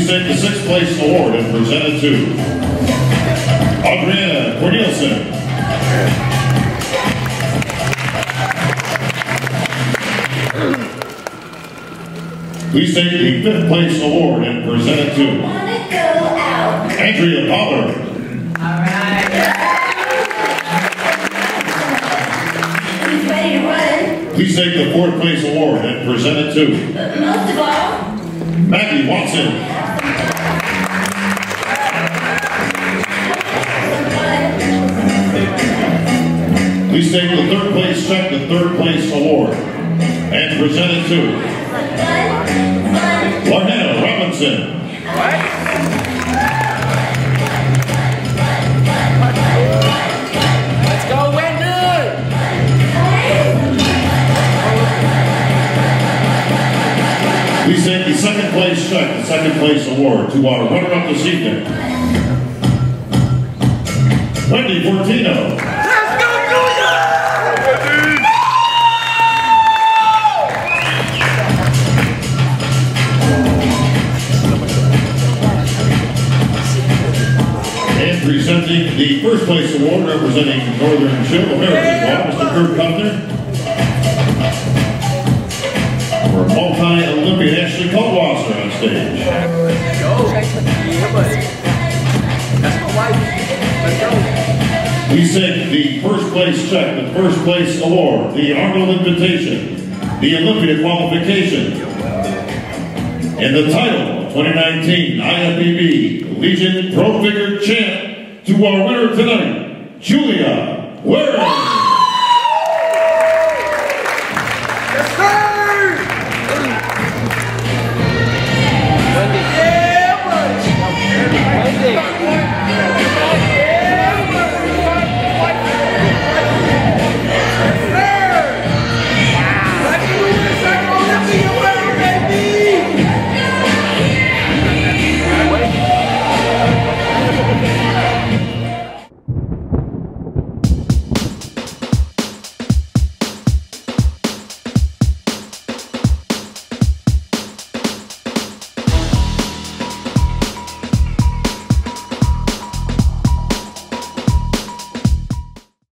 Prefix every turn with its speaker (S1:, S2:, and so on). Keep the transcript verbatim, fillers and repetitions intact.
S1: take the sixth place award and present it to Adriana Cornelison. Please take the fifth place award and present it to Andrea Pollard.
S2: All right. He's ready to run.
S1: Please take the fourth place award and present it to
S2: But most of all,
S1: Maggie Watson. Please take the third place check, the third place award, and present it to Lorna Robinson.
S3: Let's go, Wendy!
S1: Please take the second place check, the second place award, to our runner-up this evening, Wendy Fortino.
S3: Let's go, Julia!
S1: And presenting the first place award, representing Northern Chill Heritage Law, Mister Kurt Cutler. For multi-Olympian Ashley Coldwasser on stage. Please take the first place check, the first place award, the Arnold Invitation, the Olympia qualification, and the title of twenty nineteen I F B B Legion Pro Figure Champ to our winner tonight, Julia Waring.